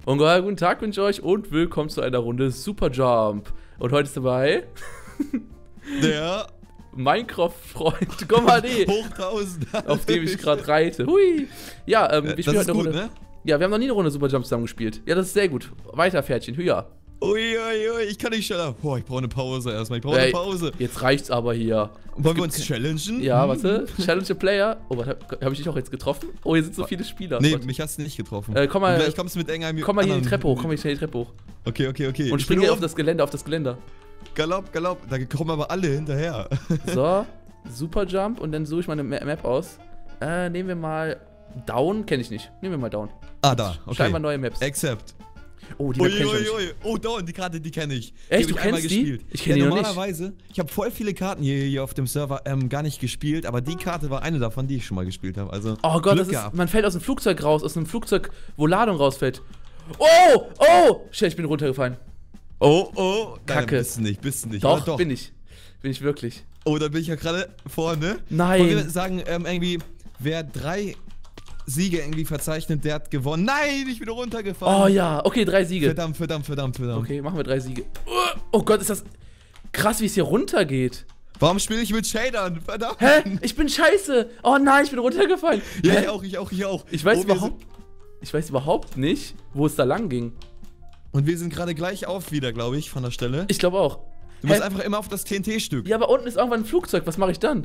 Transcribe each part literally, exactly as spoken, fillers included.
Und ja, guten Tag wünsche ich euch und willkommen zu einer Runde Super Jump. Und heute ist dabei der Minecraft-Freund Gomade, Hochtausend, auf dem ich gerade reite. Hui. Ja, ähm, wir das spielen ist heute eine gut, Runde. ne? Ja, wir haben noch nie eine Runde Super Jump zusammen gespielt. Ja, das ist sehr gut. Weiter, Pferdchen, hüa. Uiuiui, ui, ich kann nicht schneller. Boah, ich brauche eine Pause erstmal. Ich brauche Ey, eine Pause. Jetzt reicht's aber hier. Wollen wir uns challengen? Ja, Hm? warte. Challenge the Player. Oh, warte, habe ich dich auch jetzt getroffen? Oh, hier sind so viele Spieler. Nee, Warte. mich hast du nicht getroffen. Äh, komm mal, Und gleich kommst du mit irgendeinem komm mal hier die anderen- Treppe hoch. Komm mal hier die Treppe hoch. Okay, okay, okay. Und Ich spring bin hier auf oben. das Geländer, auf das Geländer. Galopp, Galopp. Da kommen aber alle hinterher. So, Super Jump und dann suche ich mal eine Ma- Map aus. Äh, nehmen wir mal Down, kenne ich nicht. Nehmen wir mal Down. Ah, da. Okay. Scheinbar neue Maps. Accept. Oh, die Map kenn ich noch Uiuiui. nicht. Oh, da, die Karte, die kenne ich. Echt, die du hab ich einmal kennst die? gespielt. Ich kenn ja, die noch nicht. normalerweise, ich habe voll viele Karten hier, hier auf dem Server ähm, gar nicht gespielt, aber die Karte war eine davon, die ich schon mal gespielt habe. Also, Oh Gott, Glück das ist, gehabt. man fällt aus dem Flugzeug raus, aus einem Flugzeug, wo Ladung rausfällt. Oh, oh, shit, ich bin runtergefallen. Oh, oh. Nein, Kacke. bist du nicht, bist du nicht. Doch, Oder doch. bin ich. Bin ich wirklich. Oh, da bin ich ja gerade vorne. Nein. Wollen wir sagen, ähm, irgendwie, wer drei Siege irgendwie verzeichnet, der hat gewonnen. Nein, ich bin runtergefallen. Oh ja, okay, drei Siege. Verdammt, verdammt, verdammt, verdammt. Okay, machen wir drei Siege. Oh Gott, ist das krass, wie es hier runtergeht. Warum spiele ich mit Shadern? Verdammt. Hä? Ich bin scheiße. Oh nein, ich bin runtergefallen. Ja, Hä? ich auch, ich auch, ich auch. Ich weiß Oh, wir überhaupt, ich weiß überhaupt nicht, wo es da lang ging. Sind, und wir sind gerade gleich auf wieder, glaube ich, von der Stelle. Ich glaube auch. Du musst Hä? einfach immer auf das T N T-Stück. Ja, aber unten ist irgendwann ein Flugzeug. Was mache ich dann?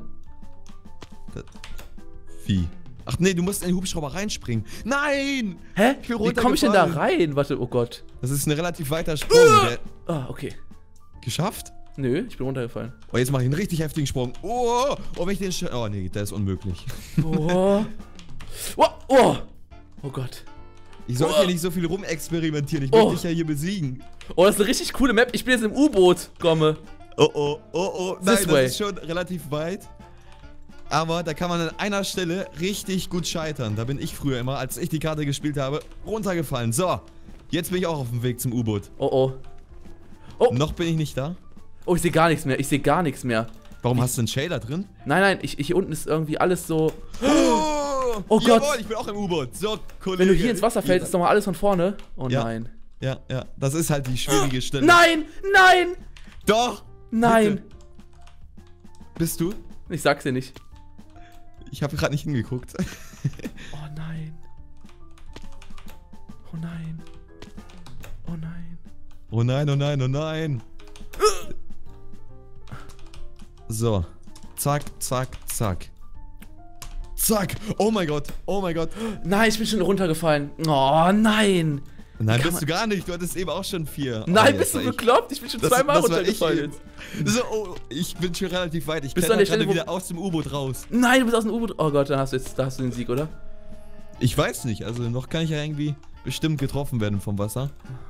Wie? Ach nee, du musst in den Hubschrauber reinspringen. Nein! Hä? Ich bin Wie komme ich denn da runtergefallen. rein? Warte, oh Gott. Das ist ein relativ weiter Sprung. Der Ah, okay. geschafft? Nö, ich bin runtergefallen. Oh, jetzt mache ich einen richtig heftigen Sprung. Oh, oh, wenn ich den... Sch oh nee, der ist unmöglich. Oh. Oh, oh. Oh Gott. Ich sollte Oh. hier nicht so viel rumexperimentieren. Ich möchte Oh. dich ja hier besiegen. Oh, das ist eine richtig coole Map. Ich bin jetzt im U-Boot, Gomme. Oh, oh, oh, oh. Nein, This das way. ist schon relativ weit. Aber da kann man an einer Stelle richtig gut scheitern. Da bin ich früher immer, als ich die Karte gespielt habe, runtergefallen. So, jetzt bin ich auch auf dem Weg zum U-Boot. Oh, oh. Oh, Noch bin ich nicht da. oh, ich sehe gar nichts mehr. Ich sehe gar nichts mehr. Warum hast du einen Shader drin? Nein, nein, ich, hier unten ist irgendwie alles so... Oh, Oh Gott. Jawohl, ich bin auch im U-Boot. So, Kollege. Wenn du hier ins Wasser fällst, ist nochmal alles von vorne. Oh Ja. nein. Ja, ja, das ist halt die schwierige Stelle. Nein, nein, Doch! nein. Bitte. Bist du? Ich sag's dir nicht. Ich habe gerade nicht hingeguckt. Oh nein. Oh nein. Oh nein. Oh nein, oh nein, oh nein. So. Zack, zack, zack. Zack. Oh mein Gott. Oh mein Gott. Nein, ich bin schon runtergefallen. Oh nein. Nein, Kann bist du gar nicht. Du hattest eben auch schon vier. Nein, Oh, bist du jetzt war ich- bekloppt? Ich bin schon Das- zweimal das war ich runtergefallen eben. jetzt. So, oh, ich bin schon relativ weit. Ich Bist bin du an der gerade Stelle, wo- wieder aus dem U-Boot raus. Nein, du bist aus dem U-Boot. Oh Gott, dann hast du jetzt, da hast du den Sieg, oder? Ich weiß nicht. Also noch kann ich ja irgendwie bestimmt getroffen werden vom Wasser.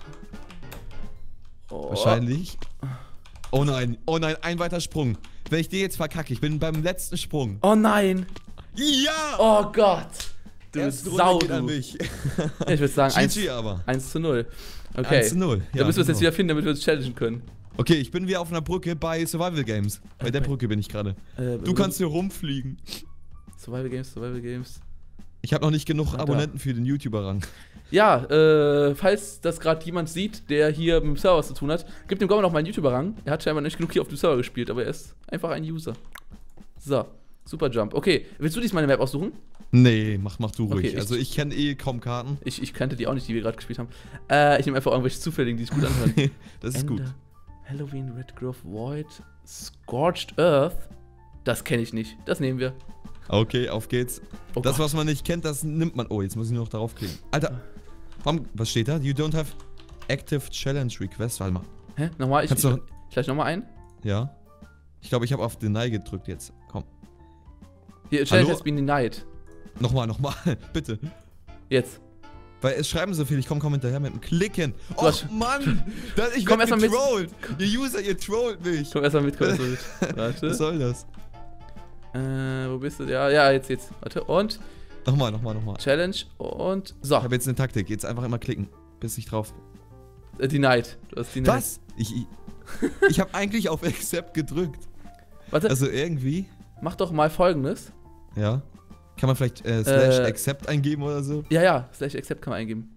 Oh. Wahrscheinlich. Oh nein. Oh nein, ein weiter Sprung. Wenn ich den jetzt verkacke, ich bin beim letzten Sprung. Oh nein. Ja! Oh Gott. Du Erste Sau, Runde geht an du. mich. Ich würde sagen, G G aber. eins zu null. Okay. eins zu null. Da Ja, müssen wir es jetzt genau. wieder finden, damit wir uns challengen können. Okay, ich bin wieder auf einer Brücke bei Survival Games. Bei der bei- Brücke bin ich gerade. Äh, Du kannst hier rumfliegen. Survival Games, Survival Games. Ich habe noch nicht genug Ah, da. Abonnenten für den YouTuber-Rang. Ja, äh, falls das gerade jemand sieht, der hier mit dem Server was zu tun hat, gibt dem Gomma noch meinen YouTuber-Rang. Er hat scheinbar nicht genug hier auf dem Server gespielt, aber er ist einfach ein User. So, Super Jump. Okay, willst du diesmal eine Map aussuchen? Nee, mach, mach du ruhig. Okay, ich- also ich kenne eh kaum Karten. Ich, ich kannte die auch nicht, die wir gerade gespielt haben. Äh, ich nehme einfach irgendwelche zufälligen, die sich gut anhören. Das ist Ender, gut. Halloween, Red Grove, Void, Scorched Earth. Das kenne ich nicht. Das nehmen wir. Okay, auf geht's. Oh das, Gott. was man nicht kennt, das nimmt man. Oh, jetzt muss ich nur noch darauf klicken. Alter, warum, was steht da? You don't have active challenge request. Warte mal. Hä? Nochmal? Ich, Kannst ich, du- vielleicht nochmal ein? Ja. Ich glaube, ich habe auf Deny gedrückt jetzt. Komm. Hier, Challenge Hallo? has been denied. Nochmal, nochmal. Bitte. Jetzt. Weil es schreiben so viel, ich komme kaum hinterher mit dem Klicken. Oh hast- Mann! Das, ich Komm werd erst mal mit. getrollt. Ihr User, ihr trollt mich. Komm erstmal mit, komm erstmal mit. Was Warte. soll das? Äh, wo bist du? Ja, ja, jetzt, jetzt. Warte. Und Nochmal, nochmal, nochmal. Challenge und so. Ich habe jetzt eine Taktik. Jetzt einfach immer klicken, bis ich drauf. Äh, denied. Du hast denied. Was? Ich, ich, ich habe eigentlich auf Accept gedrückt. Warte, Also irgendwie. mach doch mal folgendes. Ja. Kann man vielleicht äh, slash Äh. accept eingeben oder so? Ja, ja, slash accept kann man eingeben.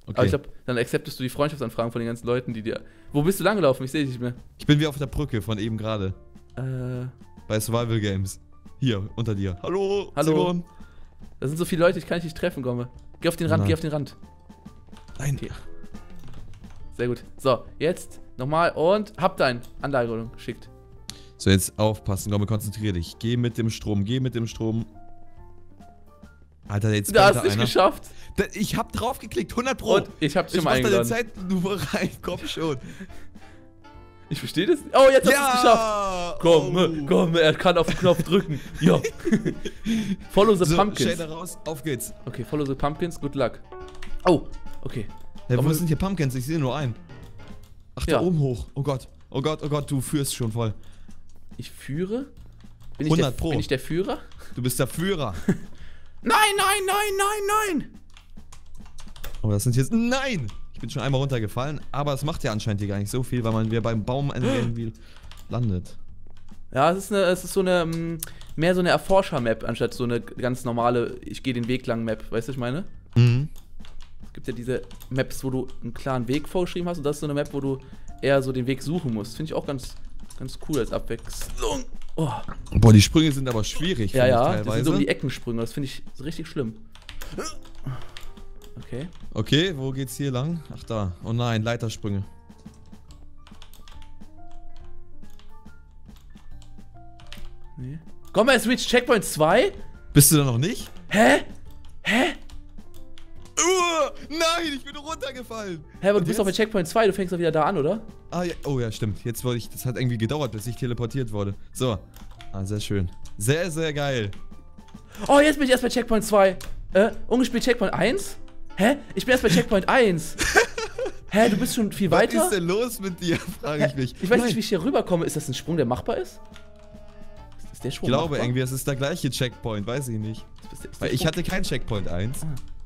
Okay. Aber ich glaube, dann acceptest du die Freundschaftsanfragen von den ganzen Leuten, die dir... Wo bist du langgelaufen? Ich sehe dich nicht mehr. Ich bin wie auf der Brücke von eben gerade. Äh... Bei Survival Games. Hier, unter dir. Hallo, Hallo. Simon. Da sind so viele Leute, ich kann dich nicht treffen, Gomme. Geh auf den Rand, Nein. geh auf den Rand. Nein. Okay. Sehr gut. So, jetzt nochmal und hab dein Anlagerung geschickt. So, jetzt aufpassen, Gomme, konzentrier dich. Geh mit dem Strom, geh mit dem Strom. Alter, jetzt Du hast da es nicht einer. geschafft. Da, ich hab draufgeklickt, hundert Pro. Und ich hab dich ich schon mal mach deine eingeladen. Zeitlupe rein, komm schon. Ich verstehe das nicht. Oh, jetzt hast du es geschafft. Ja! Komm, Oh. komm, er kann auf den Knopf drücken. Ja. Follow the So, Pumpkins. Shader raus, auf geht's. Okay, follow the Pumpkins, good luck. Oh, okay. Hey, Komm, wo sind hier Pumpkins? Ich sehe nur einen. Ach, Ja. da oben hoch. Oh Gott. Oh Gott, oh Gott, du führst schon voll. Ich führe? Bin ich hundert der, Pro. Bin ich der Führer? Du bist der Führer. Nein, nein, nein, nein, nein! Oh, das sind jetzt... Nein! Ich bin schon einmal runtergefallen, aber es macht ja anscheinend hier gar nicht so viel, weil man wieder beim Baum irgendwie landet. Ja, es ist, eine, es ist so eine, mm, mehr so eine Erforscher-Map, anstatt so eine ganz normale, ich gehe den Weg lang Map, weißt du, was ich meine? Mhm. Es gibt ja diese Maps, wo du einen klaren Weg vorgeschrieben hast und das ist so eine Map, wo du eher so den Weg suchen musst. Finde ich auch ganz, ganz cool als Abwechslung. Oh. Boah, die Sprünge sind aber schwierig, Ja, finde ich ja, teilweise. das sind so um die Eckensprünge, das finde ich so richtig schlimm. Okay. Okay, wo geht's hier lang? Ach da. Oh nein, Leitersprünge. Nee. Komm mal, Switch Checkpoint zwei? Bist du da noch nicht? Hä? Hä? Uh, nein, ich bin runtergefallen. Hä, aber du Und bist doch bei jetzt? Checkpoint zwei, du fängst doch wieder da an, oder? Ah, ja. Oh ja, stimmt. Jetzt wollte ich... Das hat irgendwie gedauert, bis ich teleportiert wurde. So. Ah, sehr schön. Sehr, sehr geil. Oh, jetzt bin ich erst bei Checkpoint zwei. Äh, ungespielt Checkpoint eins? Hä? Ich bin erst bei Checkpoint eins. Hä, du bist schon viel weiter? Was ist denn los mit dir, frage ich mich. Ich weiß Nein. nicht, wie ich hier rüberkomme. Ist das ein Sprung, der machbar ist? Ist der Sprung Ich glaube machbar? irgendwie, es ist der gleiche Checkpoint, weiß ich nicht. Ist der, ist der Weil ich Sprung- hatte keinen Checkpoint eins.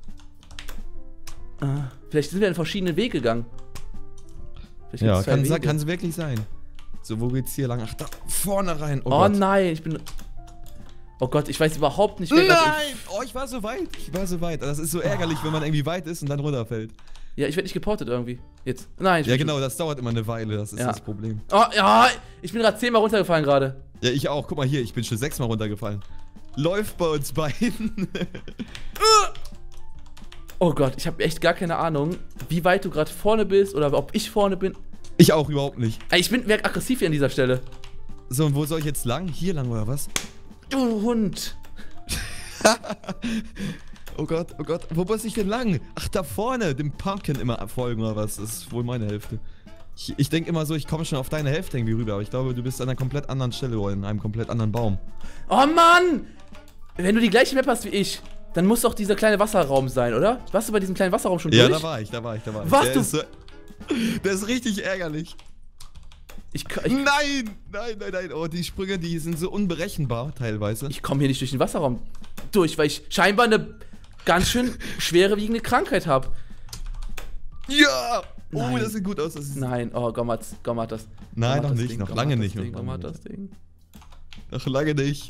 Ah, vielleicht sind wir einen verschiedenen Weg gegangen. Vielleicht Ja, gibt's zwei kann Wege. es wirklich sein. So, wo geht's hier lang? Ach, da vorne rein. Oh, Oh, Gott. nein, ich bin... Oh Gott, ich weiß überhaupt nicht, wer grad Nein! Oh, ich war so weit. Ich war so weit. Das ist so ärgerlich, wenn man irgendwie weit ist und dann runterfällt. im- Ja, ich werde nicht geportet irgendwie. Jetzt. Nein, ich Ja, bin- genau, das dauert immer eine Weile. Das ist Ja. das Problem. Oh, ja, ich bin gerade zehnmal runtergefallen gerade. Ja, ich auch. Guck mal hier, ich bin schon sechsmal runtergefallen. Läuft bei uns beiden. Oh Gott, ich habe echt gar keine Ahnung, wie weit du gerade vorne bist oder ob ich vorne bin. Ich auch überhaupt nicht. Ey, Ich bin werd aggressiv hier an dieser Stelle. So, und wo soll ich jetzt lang? Hier lang oder was? Du Hund. Oh Gott, oh Gott. Wo muss ich denn lang? Ach, da vorne. Dem Pumpkin immer folgen oder was? Das ist wohl meine Hälfte. Ich, ich denke immer so, ich komme schon auf deine Hälfte irgendwie rüber. Aber ich glaube, du bist an einer komplett anderen Stelle oder in einem komplett anderen Baum. Oh Mann! Wenn du die gleiche Map hast wie ich, dann muss doch dieser kleine Wasserraum sein, oder? Warst du bei diesem kleinen Wasserraum schon Ja, durch? da war ich, da war ich, da war ich. Was, Der du- Ist so, der ist richtig ärgerlich. Ich, ich, Nein, nein, nein, nein. Oh, die Sprünge, die sind so unberechenbar teilweise. ich komme hier nicht durch den Wasserraum durch, weil ich scheinbar eine ganz schön schwere wiegende Krankheit habe. Ja! Oh, Nein. das sieht gut aus. Das ist Nein, oh, Gom hat, Gom hat das. Nein, Gom hat noch das nicht, Ding, noch Gom lange hat nicht, Das noch Ding, Gom lange hat nicht. das Ding. Noch lange nicht.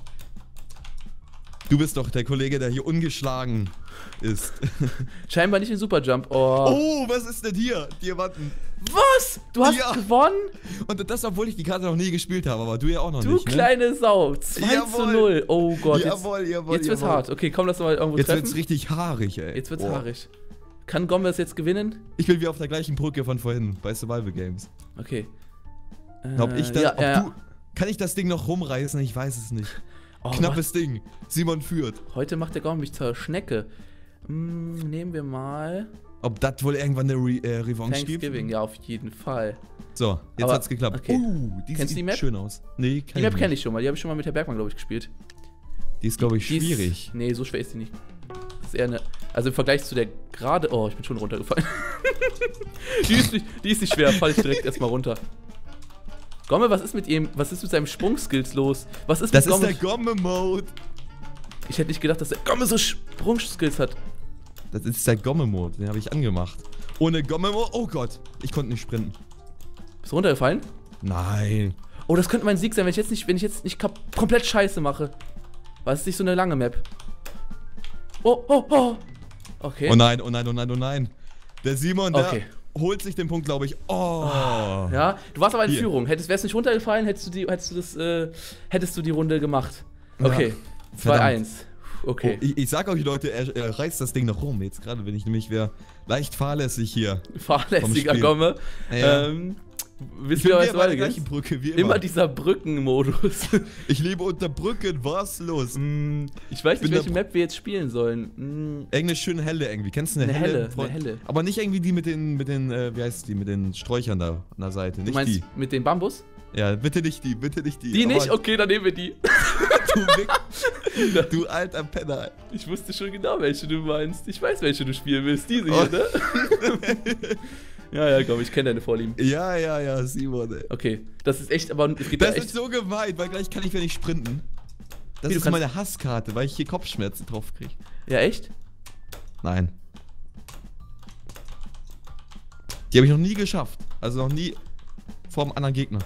Du bist doch der Kollege, der hier ungeschlagen ist. Scheinbar nicht in Superjump. Oh. Oh, was ist denn hier? Diamanten. Was? Du hast Ja. gewonnen? Und das, obwohl ich die Karte noch nie gespielt habe, aber du ja auch noch Du nicht, ne? kleine Sau. zwei zu Jawohl. null. Oh Gott. Jawohl, jetzt, jawohl, Jetzt wird's jawohl. hart. Okay, komm, lass mal irgendwo Jetzt treffen. wird's richtig haarig, ey. Jetzt wird's Boah. haarig. Kann Gom das jetzt gewinnen? Ich bin wie auf der gleichen Brücke von vorhin, bei Survival Games. Okay. Äh, Ob ich da, ja, ob ja, du, kann ich das Ding noch rumreißen? Ich weiß es nicht. Oh, Knappes Ding. Simon führt. was? Heute macht der Gom mich zur Schnecke. Hm, nehmen wir mal Ob das wohl irgendwann eine Re äh, Revanche gibt? Thanksgiving. Ja, auf jeden Fall. So, jetzt Aber- hat's geklappt. okay. Uh, die Kennst du sieht die Map? schön aus. Nee, kenn Die Map ich kenne nicht. ich schon mal. Die habe ich schon mal mit Herr Bergmann, glaube ich, gespielt. Die ist, glaube ich, Die ist- schwierig. Nee, so schwer ist die nicht. Das ist eher eine. Also im Vergleich zu der gerade. Oh, ich bin schon runtergefallen. die, ist nicht, die ist nicht schwer. Fall ich direkt erstmal runter. Gomme, was ist mit ihm? Was ist mit seinem Sprungskills los? Was ist Das mit ist Gomme? der Gomme-Mode. Ich hätte nicht gedacht, dass der Gomme so Sprungskills hat. Das ist der Gomme-Mode. Den habe ich angemacht. Ohne Gomme-Mode. Oh Gott. Ich konnte nicht sprinten. Bist du runtergefallen? Nein. Oh, das könnte mein Sieg sein, wenn ich jetzt nicht, wenn ich jetzt nicht kap- komplett Scheiße mache. Weil es ist nicht so eine lange Map. Oh, oh, oh. Okay. Oh nein, oh nein, oh nein, oh nein. Der Simon, Okay. der holt sich den Punkt, glaube ich. Oh. Ja, du warst aber in Hier. Führung. Hättest, wärst nicht runtergefallen, hättest du die, hättest du das, äh, hättest du die Runde gemacht. Okay, Ja, zwei eins. Okay. Oh, ich, ich sag euch, Leute, er, er reißt das Ding noch rum. Jetzt gerade, wenn ich nämlich wäre leicht fahrlässig hier. Fahrlässiger Spiel. Gomme. Ja. Ähm, Ich wisst bin ihr, was wieder bei der weitergeht? gleichen Brücke, wie immer. Immer dieser Brückenmodus. Ich lebe unter Brücken, was los? Mm, ich weiß Bin nicht, welche da- Map wir jetzt spielen sollen. Mm, Irgendeine schön helle irgendwie. Kennst du eine, Eine helle? helle, Voll- eine helle. Aber nicht irgendwie die mit den, mit den, äh, wie heißt die, mit den Sträuchern da an der Seite. Du Nicht meinst die. mit dem Bambus? Ja, bitte nicht die, bitte nicht die. Die Aber nicht? Okay, dann nehmen wir die. Du, Wick- du alter Penner. Ich wusste schon genau, welche du meinst. Ich weiß, welche du spielen willst. Diese Oh. hier, ne? Ja, ja, komm, ich kenne deine Vorlieben. Ja, ja, ja, Simon, ey. Okay, das ist echt, aber es geht Das da echt. ist so gemein, weil gleich kann ich wieder nicht sprinten. Das Wie, du ist kannst- meine Hasskarte, weil ich hier Kopfschmerzen drauf kriege. Ja, echt? Nein. Die habe ich noch nie geschafft. Also noch nie vor einem anderen Gegner.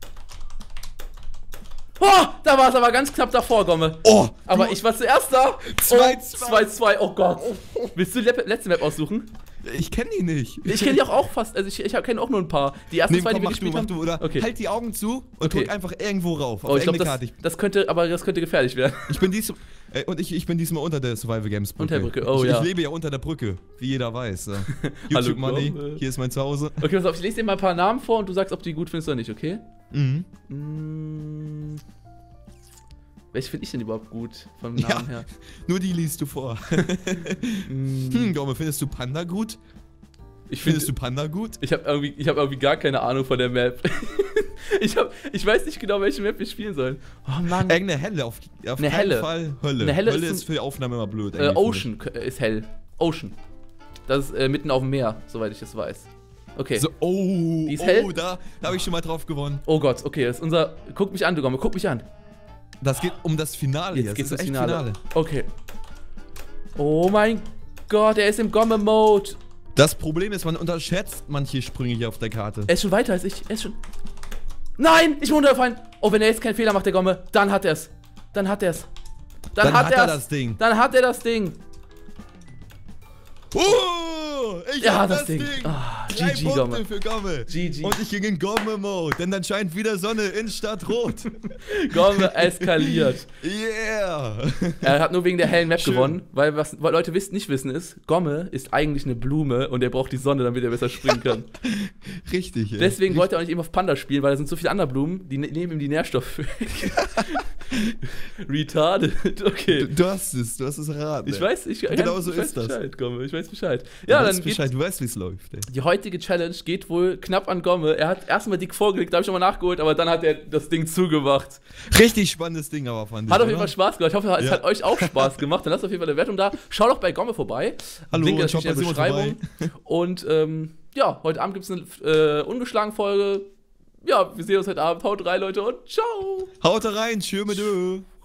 Oh, da war es aber ganz knapp davor, Gomme. Oh! Aber du- ich war zuerst da. zwei Oh, zwei. zwei zwei, oh Gott. Willst du die le- letzte Map aussuchen? Ich kenne die nicht. Ich kenne die auch, auch fast, also ich, ich kenne auch nur ein paar. Die ersten Nee, zwei, komm, die wir mach du, gespielt mach haben. du, oder Okay. halt die Augen zu und Okay. drück einfach irgendwo rauf. Auf Oh, ich glaube, irgendeine das, Karte. das könnte, aber das könnte gefährlich werden. Ich, ich bin dies, äh, und ich, ich bin diesmal unter der Survival Games Brücke. Unter der Brücke, oh ich, ja. Ich lebe ja unter der Brücke, wie jeder weiß. Ja. Hallo, YouTube Money, komm, äh. hier ist mein Zuhause. Okay, pass auf, ich lese dir mal ein paar Namen vor und du sagst, ob du die gut findest oder nicht, okay? Mhm. Mm, welche finde ich denn überhaupt gut vom Ja. Namen her? Nur die liest du vor. Mm, Hm, Gomme, findest du Panda gut? ich finde, Findest du Panda gut? ich habe irgendwie, ich habe irgendwie gar keine Ahnung von der Map. ich habe, ich weiß nicht genau, welche Map wir spielen sollen. Oh Mann. Irgendeine helle, auf, auf Eine keinen helle. Fall Hölle. Eine helle Hölle ist ist, ein- für die Aufnahme immer blöd. Äh, irgendwie, Ocean k- ist hell. Ocean. Das ist äh, mitten auf dem Meer, soweit ich das weiß. Okay. finde ich. So, oh, Die ist oh, hell? da, da habe ich schon mal drauf gewonnen. Oh Gott, okay, das ist unser. Guck mich an, du Gomme, guck mich an. Das geht um das Finale Jetzt geht's das ins ist Finale. echt Okay. Oh mein Gott, er ist im Gomme-Mode. Das Problem ist, man unterschätzt manche Sprünge hier auf der Karte. Er ist schon weiter als ich. Er ist schon. Nein, ich bin runtergefallen. Oh, wenn er jetzt keinen Fehler macht, der Gomme, dann hat er's. Dann hat er's. Dann, Dann hat, hat er er's. das Ding. Dann hat er das Ding. Oh, ich Ja, hab das das Ding. Ding. Ah, Drei G G, Punkte Gomme. für Gomme. G G. Und ich ging in Gomme-Mode, denn dann scheint wieder Sonne in Stadt Rot. Gomme eskaliert. Yeah. Er hat nur wegen der hellen Map Schön. gewonnen, weil was weil Leute wissen, nicht wissen ist, Gomme ist eigentlich eine Blume und er braucht die Sonne, damit er besser springen kann. Richtig, ja. Deswegen wollte er auch nicht eben auf Panda spielen, weil da sind so viele andere Blumen, die ne- nehmen ihm die Nährstoffe weg. Retarded, okay. Du, du hast es, du hast es erraten. Ich ey. weiß, ich, Genau ich so weiß ist das. Bescheid, Gomme, ich weiß Bescheid. Du Ja, weißt dann geht Bescheid, du weißt, wie es läuft, ey. die heutige Challenge geht wohl knapp an Gomme. Er hat erstmal dick vorgelegt, da habe ich schon mal nachgeholt, aber dann hat er das Ding zugemacht. Richtig spannendes Ding aber, fand ich. Hat auf jeden oder? Fall Spaß gemacht. Ich hoffe, es Ja. hat euch auch Spaß gemacht. Dann lasst auf jeden Fall eine Wertung da. Schaut doch bei Gomme vorbei. Hallo, Link und natürlich schaut in der bei Simon Beschreibung. Und ähm, ja, heute Abend gibt es eine äh, ungeschlagen Folge. Ja, wir sehen uns heute Abend. Haut rein, Leute, und ciao. Haut rein, tschö mit Ö.